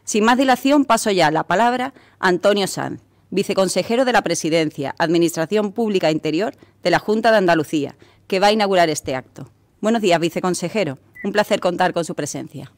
Sin más dilación, paso ya la palabra a Antonio Sanz, viceconsejero de la Presidencia, Administración Pública e Interior de la Junta de Andalucía, que va a inaugurar este acto. Buenos días, viceconsejero. Un placer contar con su presencia.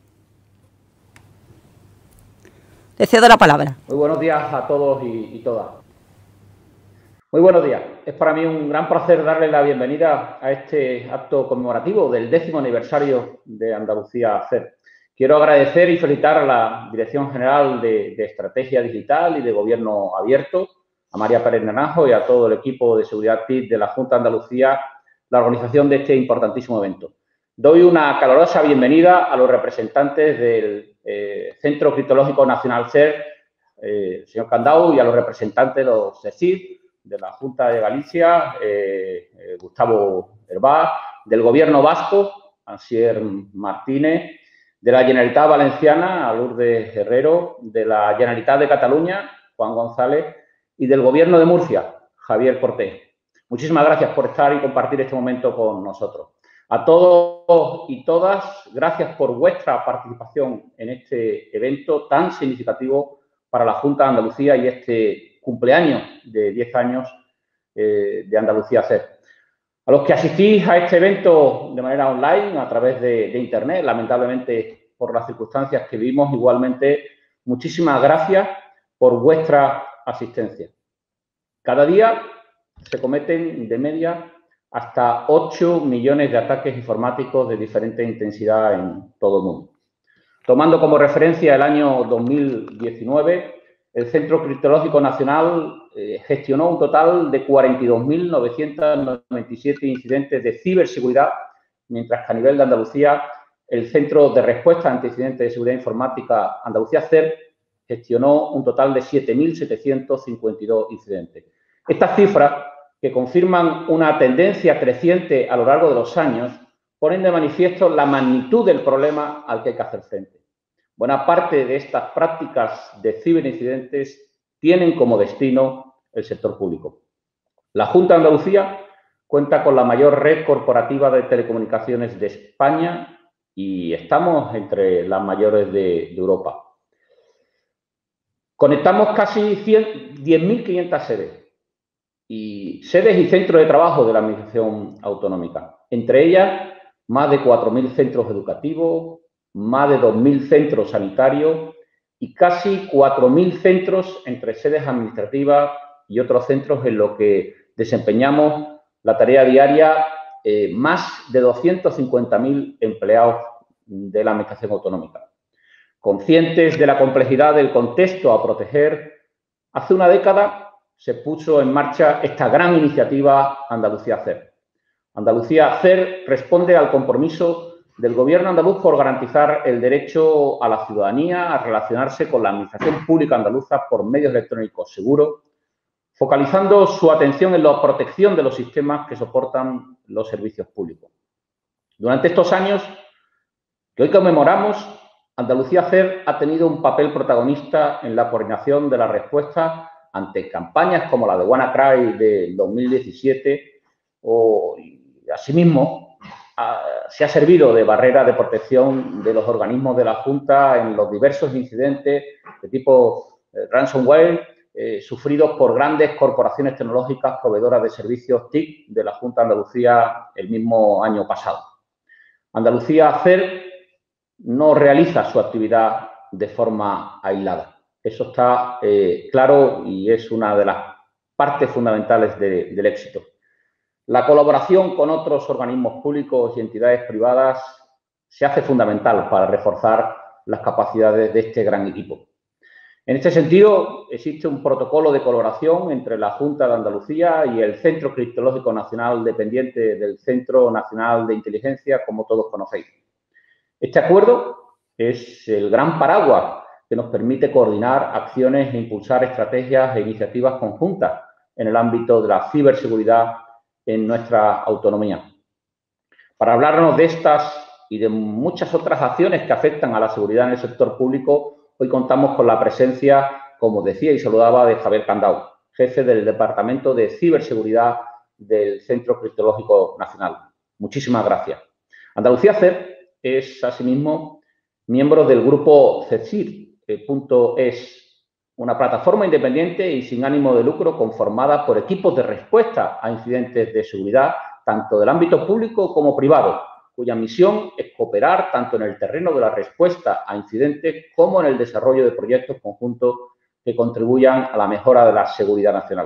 Le cedo la palabra. Muy buenos días a todos y todas. Muy buenos días. Es para mí un gran placer darle la bienvenida a este acto conmemorativo del 10º aniversario de Andalucía CER. Quiero agradecer y felicitar a la Dirección General de Estrategia Digital y de Gobierno Abierto, a María Pérez Naranjo y a todo el equipo de seguridad TIC de la Junta de Andalucía, la organización de este importantísimo evento. Doy una calurosa bienvenida a los representantes del Centro Criptológico Nacional CER, señor Candau, y a los representantes de los CECID, de la Junta de Galicia, Gustavo Herbás, del Gobierno vasco, Asier Martínez, de la Generalitat Valenciana, a Lourdes Herrero, de la Generalitat de Cataluña, Juan González, y del Gobierno de Murcia, Javier Cortés. Muchísimas gracias por estar y compartir este momento con nosotros. A todos y todas, gracias por vuestra participación en este evento tan significativo para la Junta de Andalucía y este cumpleaños de 10 años de Andalucía CER. A los que asistís a este evento de manera online, a través de Internet, lamentablemente por las circunstancias que vivimos, igualmente, muchísimas gracias por vuestra asistencia. Cada día se cometen de media hasta 8 millones de ataques informáticos de diferente intensidad en todo el mundo. Tomando como referencia el año 2019, el Centro Criptológico Nacional gestionó un total de 42.997 incidentes de ciberseguridad, mientras que a nivel de Andalucía, el Centro de Respuesta ante Incidentes de Seguridad Informática Andalucía CER gestionó un total de 7.752 incidentes. Estas cifras, que confirman una tendencia creciente a lo largo de los años, ponen de manifiesto la magnitud del problema al que hay que hacer frente. Buena parte de estas prácticas de ciberincidentes tienen como destino el sector público. La Junta de Andalucía cuenta con la mayor red corporativa de telecomunicaciones de España y estamos entre las mayores de Europa. Conectamos casi 10.500 sedes y centros de trabajo de la Administración Autonómica. Entre ellas, más de 4.000 centros educativos, más de 2.000 centros sanitarios y casi 4.000 centros entre sedes administrativas y otros centros en los que desempeñamos la tarea diaria más de 250.000 empleados de la Administración Autonómica. Conscientes de la complejidad del contexto a proteger, hace una década se puso en marcha esta gran iniciativa Andalucía CER. Andalucía CER responde al compromiso del Gobierno andaluz por garantizar el derecho a la ciudadanía a relacionarse con la Administración Pública andaluza por medios electrónicos seguros, focalizando su atención en la protección de los sistemas que soportan los servicios públicos. Durante estos años que hoy conmemoramos, Andalucía CER ha tenido un papel protagonista en la coordinación de la respuesta ante campañas como la de WannaCry de 2017 o, asimismo, se ha servido de barrera de protección de los organismos de la Junta en los diversos incidentes de tipo ransomware sufridos por grandes corporaciones tecnológicas proveedoras de servicios TIC de la Junta de Andalucía el mismo año pasado. Andalucía CER no realiza su actividad de forma aislada. Eso está claro y es una de las partes fundamentales del éxito. La colaboración con otros organismos públicos y entidades privadas se hace fundamental para reforzar las capacidades de este gran equipo. En este sentido, existe un protocolo de colaboración entre la Junta de Andalucía y el Centro Criptológico Nacional dependiente del Centro Nacional de Inteligencia, como todos conocéis. Este acuerdo es el gran paraguas que nos permite coordinar acciones e impulsar estrategias e iniciativas conjuntas en el ámbito de la ciberseguridad en nuestra autonomía. Para hablarnos de estas y de muchas otras acciones que afectan a la seguridad en el sector público, hoy contamos con la presencia, como decía y saludaba, de Javier Candau, jefe del Departamento de Ciberseguridad del Centro Criptológico Nacional. Muchísimas gracias. Andalucía CER es, asimismo, miembro del grupo CECID, es una plataforma independiente y sin ánimo de lucro conformada por equipos de respuesta a incidentes de seguridad, tanto del ámbito público como privado, cuya misión es cooperar tanto en el terreno de la respuesta a incidentes como en el desarrollo de proyectos conjuntos que contribuyan a la mejora de la seguridad nacional.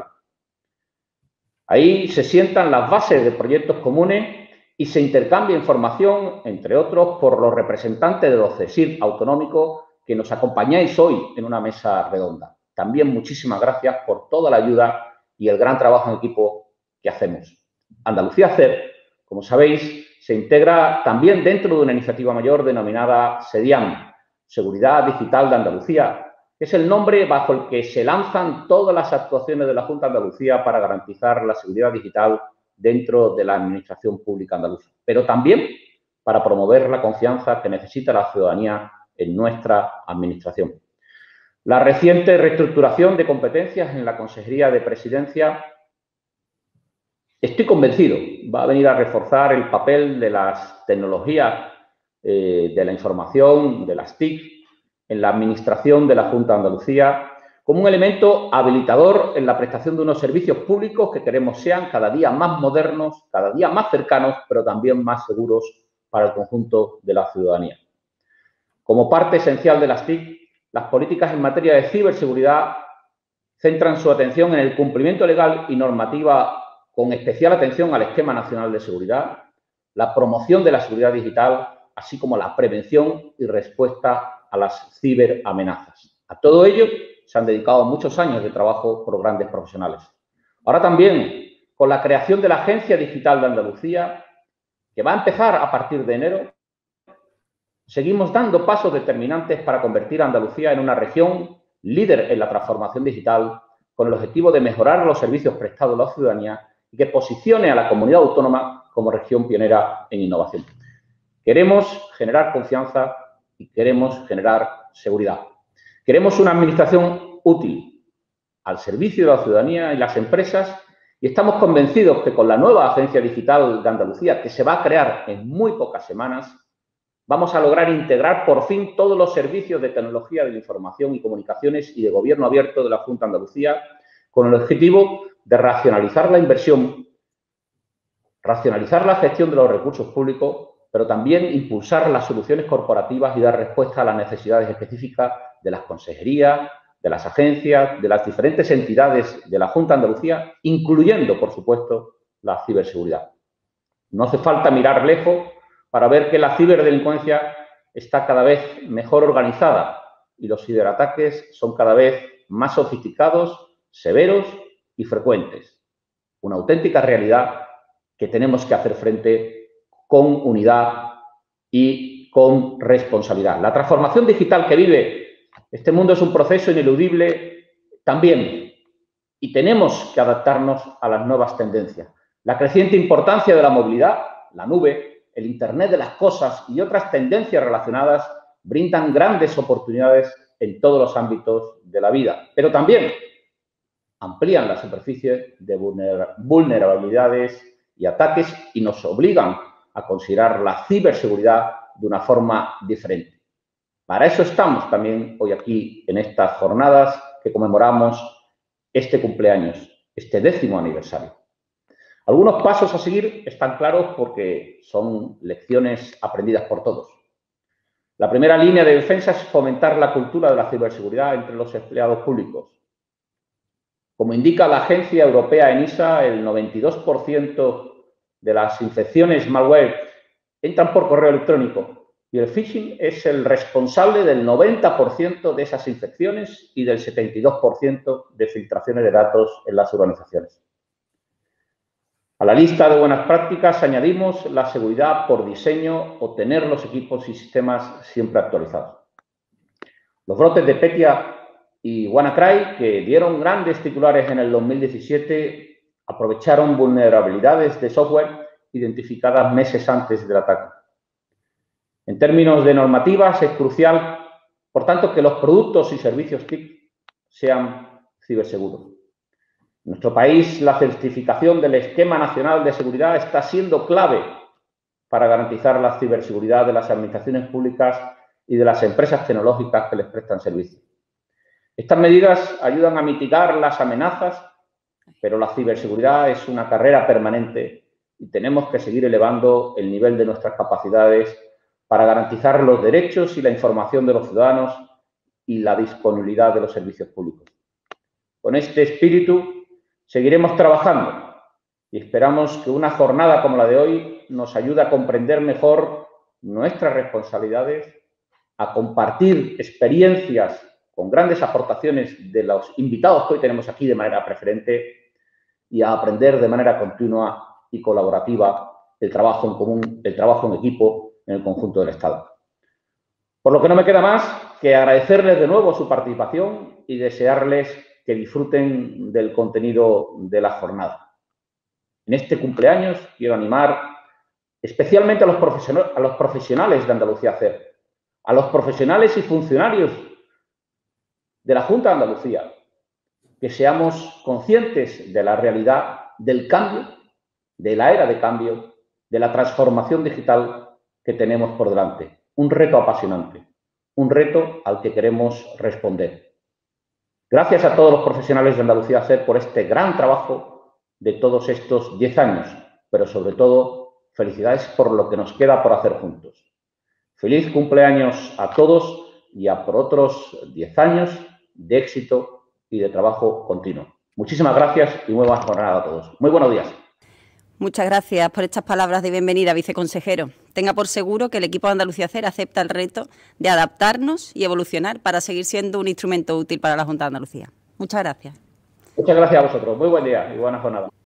Ahí se sientan las bases de proyectos comunes y se intercambia información, entre otros, por los representantes de los CSIC autonómicos que nos acompañáis hoy en una mesa redonda. También muchísimas gracias por toda la ayuda y el gran trabajo en equipo que hacemos. Andalucía CER, como sabéis, se integra también dentro de una iniciativa mayor denominada SEDIAN, Seguridad Digital de Andalucía, que es el nombre bajo el que se lanzan todas las actuaciones de la Junta de Andalucía para garantizar la seguridad digital dentro de la Administración Pública andaluza, pero también para promover la confianza que necesita la ciudadanía en nuestra Administración. La reciente reestructuración de competencias en la Consejería de Presidencia, estoy convencido, va a venir a reforzar el papel de las tecnologías de la información, de las TIC, en la Administración de la Junta de Andalucía, como un elemento habilitador en la prestación de unos servicios públicos que queremos sean cada día más modernos, cada día más cercanos, pero también más seguros para el conjunto de la ciudadanía. Como parte esencial de las TIC, las políticas en materia de ciberseguridad centran su atención en el cumplimiento legal y normativa con especial atención al Esquema Nacional de Seguridad, la promoción de la seguridad digital, así como la prevención y respuesta a las ciberamenazas. A todo ello se han dedicado muchos años de trabajo por grandes profesionales. Ahora también, con la creación de la Agencia Digital de Andalucía, que va a empezar a partir de enero, seguimos dando pasos determinantes para convertir a Andalucía en una región líder en la transformación digital, con el objetivo de mejorar los servicios prestados a la ciudadanía y que posicione a la comunidad autónoma como región pionera en innovación. Queremos generar confianza y queremos generar seguridad. Queremos una administración útil, al servicio de la ciudadanía y las empresas, y estamos convencidos que con la nueva Agencia Digital de Andalucía, que se va a crear en muy pocas semanas, vamos a lograr integrar por fin todos los servicios de tecnología de la información y comunicaciones y de gobierno abierto de la Junta de Andalucía, con el objetivo de racionalizar la inversión, racionalizar la gestión de los recursos públicos, pero también impulsar las soluciones corporativas y dar respuesta a las necesidades específicas de las consejerías, de las agencias, de las diferentes entidades de la Junta de Andalucía, incluyendo, por supuesto, la ciberseguridad. No hace falta mirar lejos para ver que la ciberdelincuencia está cada vez mejor organizada y los ciberataques son cada vez más sofisticados, severos y frecuentes. Una auténtica realidad que tenemos que hacer frente con unidad y con responsabilidad. La transformación digital que vive este mundo es un proceso ineludible también y tenemos que adaptarnos a las nuevas tendencias. La creciente importancia de la movilidad, la nube, el Internet de las cosas y otras tendencias relacionadas brindan grandes oportunidades en todos los ámbitos de la vida, pero también amplían la superficie de vulnerabilidades y ataques y nos obligan a considerar la ciberseguridad de una forma diferente. Para eso estamos también hoy aquí en estas jornadas que conmemoramos este cumpleaños, este 10º aniversario. Algunos pasos a seguir están claros porque son lecciones aprendidas por todos. La primera línea de defensa es fomentar la cultura de la ciberseguridad entre los empleados públicos. Como indica la agencia europea ENISA, el 92% de las infecciones malware entran por correo electrónico y el phishing es el responsable del 90% de esas infecciones y del 72% de filtraciones de datos en las organizaciones. A la lista de buenas prácticas añadimos la seguridad por diseño o tener los equipos y sistemas siempre actualizados. Los brotes de Petya y WannaCry, que dieron grandes titulares en el 2017, aprovecharon vulnerabilidades de software identificadas meses antes del ataque. En términos de normativas, es crucial, por tanto, que los productos y servicios TIC sean ciberseguros. En nuestro país, la certificación del Esquema Nacional de Seguridad está siendo clave para garantizar la ciberseguridad de las administraciones públicas y de las empresas tecnológicas que les prestan servicio. Estas medidas ayudan a mitigar las amenazas, pero la ciberseguridad es una carrera permanente y tenemos que seguir elevando el nivel de nuestras capacidades para garantizar los derechos y la información de los ciudadanos y la disponibilidad de los servicios públicos. Con este espíritu seguiremos trabajando y esperamos que una jornada como la de hoy nos ayude a comprender mejor nuestras responsabilidades, a compartir experiencias con grandes aportaciones de los invitados que hoy tenemos aquí de manera preferente y a aprender de manera continua y colaborativa el trabajo en común, el trabajo en equipo en el conjunto del Estado. Por lo que no me queda más que agradecerles de nuevo su participación y desearles que disfruten del contenido de la jornada. En este cumpleaños quiero animar especialmente a los profesionales de Andalucía CER, a los profesionales y funcionarios de la Junta de Andalucía, que seamos conscientes de la realidad del cambio, de la era de cambio, de la transformación digital que tenemos por delante. Un reto apasionante, un reto al que queremos responder. Gracias a todos los profesionales de Andalucía CER por este gran trabajo de todos estos 10 años, pero sobre todo, felicidades por lo que nos queda por hacer juntos. Feliz cumpleaños a todos y a por otros 10 años de éxito y de trabajo continuo. Muchísimas gracias y muy buena jornada a todos. Muy buenos días. Muchas gracias por estas palabras de bienvenida, viceconsejero. Tenga por seguro que el equipo de Andalucía CER acepta el reto de adaptarnos y evolucionar para seguir siendo un instrumento útil para la Junta de Andalucía. Muchas gracias. Muchas gracias a vosotros. Muy buen día y buena jornada.